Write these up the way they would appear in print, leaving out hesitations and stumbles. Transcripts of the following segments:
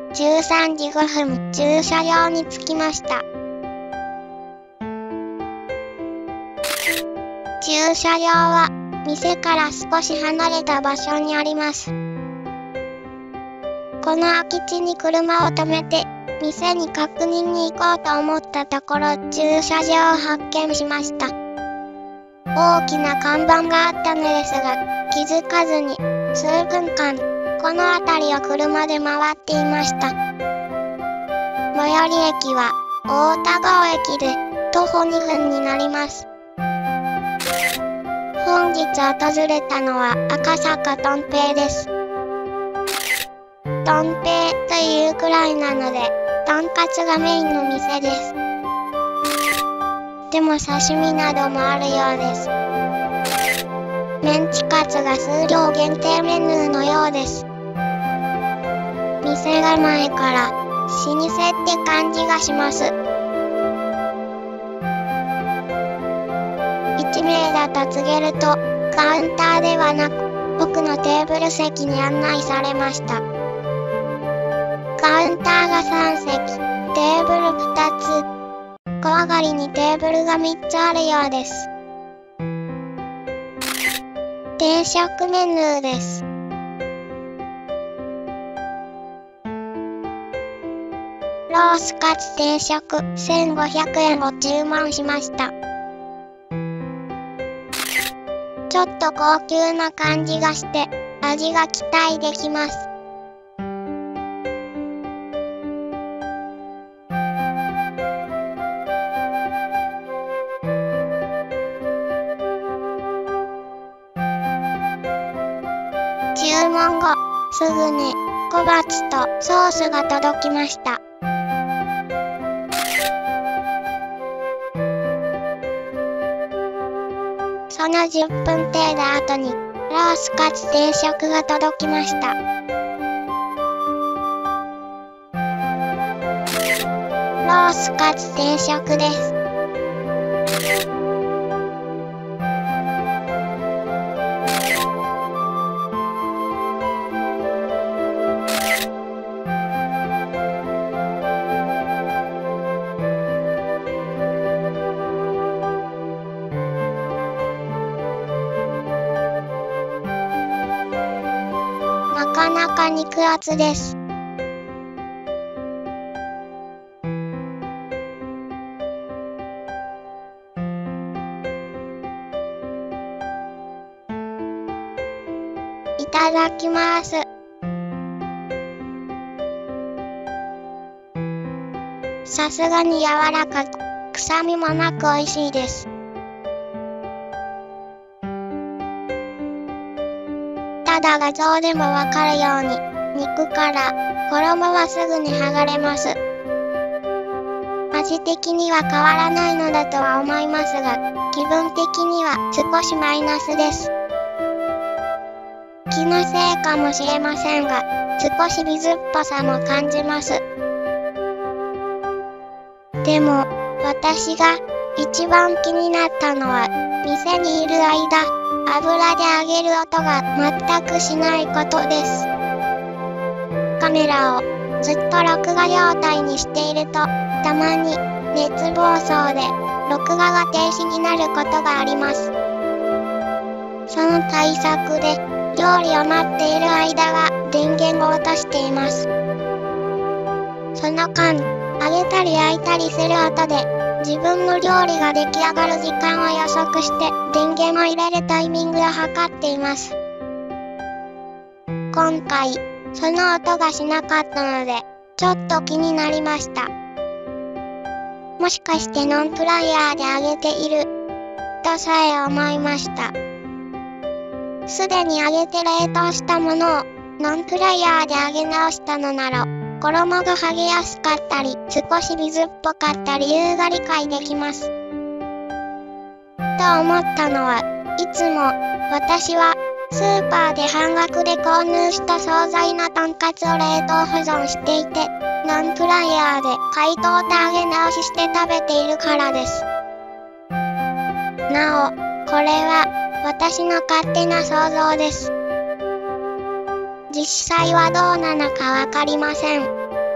13時5分、駐車場に着きました。駐車場は、店から少し離れた場所にあります。この空き地に車を止めて、店に確認に行こうと思ったところ、駐車場を発見しました。大きな看板があったのですが、気づかずに、数分間、この辺りを車で回っていました。最寄り駅は、大田川駅で、徒歩2分になります。本日訪れたのは赤坂とん平です。とん平というくらいなので、とんかつがメインの店です。でも刺身などもあるようです。メンチカツが数量限定メニューのようです。店構えから老舗って感じがします。1名だと告げると、カウンターではなく、奥のテーブル席に案内されました。カウンターが3席、テーブル2つ、小上がりにテーブルが3つあるようです。定食メニューです。ロースカツ定食1500円を注文しました。ちょっと高級な感じがして、味が期待できます。注文後、すぐに小鉢とソースが届きました。その10分程度後に、ロースカツ定食が届きました。ロースカツ定食です。なかなか肉厚です。いただきます。さすがに柔らかく、臭みもなく美味しいです。ただ画像でもわかるように、肉から衣はすぐに剥がれます。味的には変わらないのだとは思いますが、気分的には少しマイナスです。気のせいかもしれませんが、少し水っぽさも感じます。でも、私が一番気になったのは、店にいる間、油で揚げる音が全くしないことです。カメラをずっと録画状態にしていると、たまに熱暴走で録画が停止になることがあります。その対策で、料理を待っている間は電源を落としています。その間、揚げたり焼いたりする音で、自分の料理が出来上がる時間を予測して電源を入れるタイミングを測っています。今回、その音がしなかったので、ちょっと気になりました。もしかしてノンフライヤーで揚げている、とさえ思いました。すでに揚げて冷凍したものをノンフライヤーで揚げ直したのなら、衣が剥げやすかったり、少し水っぽかった理由が理解できます。と思ったのは、いつも私はスーパーで半額で購入した惣菜のとんかつを冷凍保存していて、ノンフライヤーで解凍で揚げ直しして食べているからです。なお、これは私の勝手な想像です。実際はどうなのかわかりません。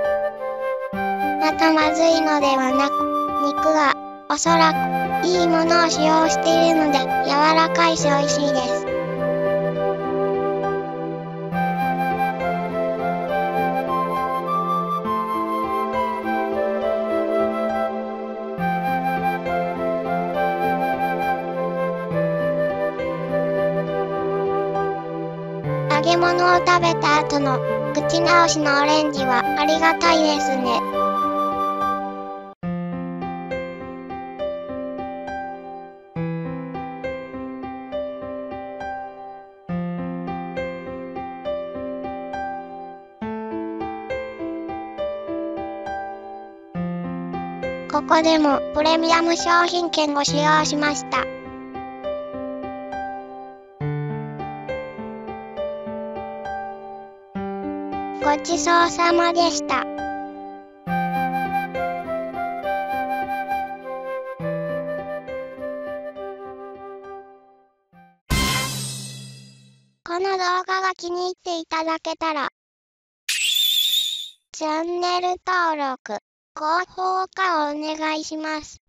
またまずいのではなく、肉がおそらくいいものを使用しているので柔らかいし美味しいです。揚げ物を食べた後の口直しのオレンジはありがたいですね。ここでもプレミアム商品券を使用しました。ごちそうさまでした。この動画が気に入っていただけたら、チャンネル登録、高評価をお願いします。